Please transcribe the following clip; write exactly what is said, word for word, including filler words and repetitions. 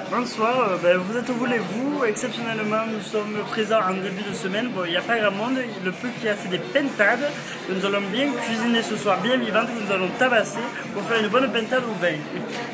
Bonsoir, euh, ben, vous êtes où voulez-vous? Exceptionnellement, nous sommes présents en début de semaine. Bon, il n'y a pas grand monde, le peu qu'il y a, c'est des pentades. Nous allons bien cuisiner ce soir, bien vivante, que nous allons tabasser pour faire une bonne pentade au vin.